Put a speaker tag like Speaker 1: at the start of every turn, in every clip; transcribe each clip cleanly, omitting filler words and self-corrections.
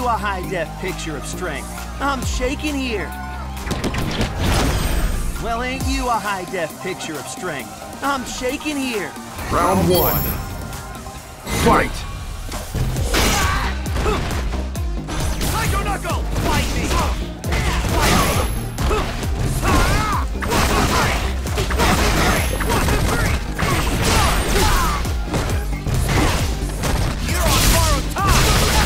Speaker 1: you a high-def picture of strength? I'm shaking here. Well, ain't you a high-def picture of strength? I'm shaking here.
Speaker 2: Round one. Fight!
Speaker 1: Psycho Knuckle! Fight me! You're on borrowed time!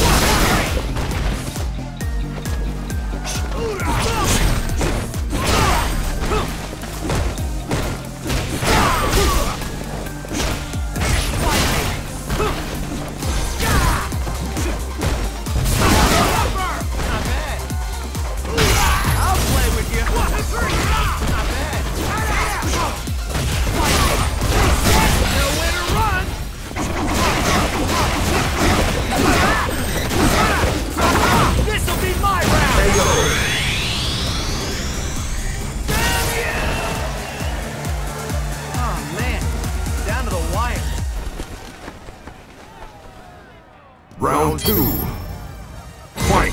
Speaker 2: Round two. Fight!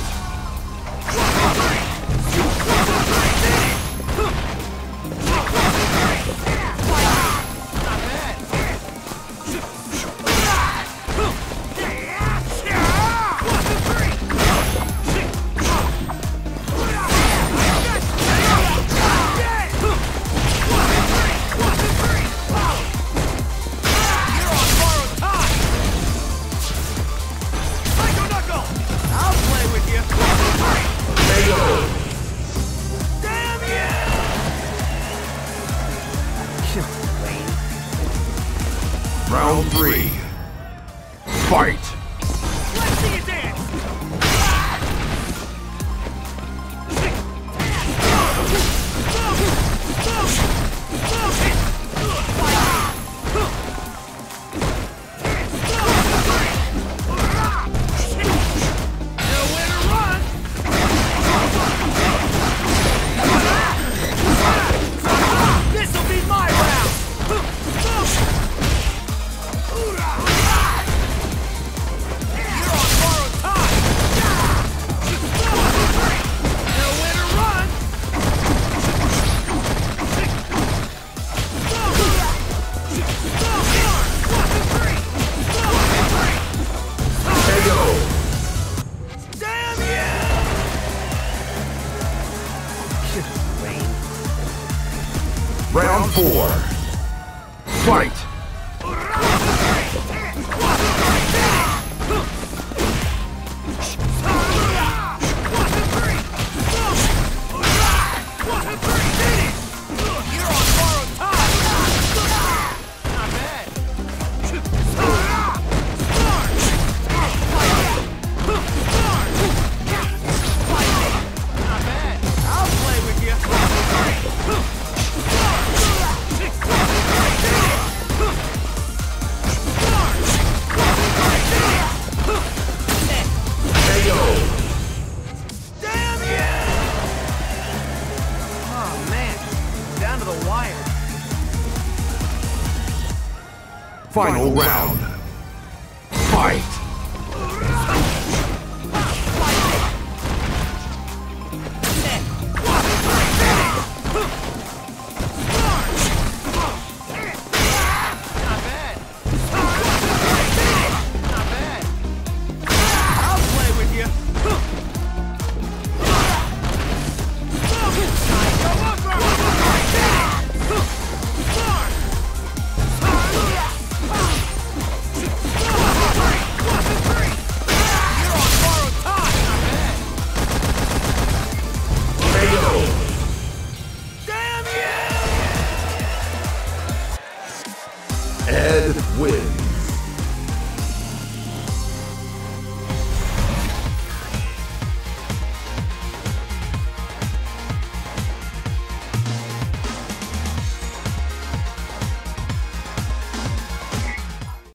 Speaker 2: Round three. Fight!
Speaker 1: Let's see you dance! Nowhere to run! This'll be my round!
Speaker 2: Round four. Fight! Final round. Fight!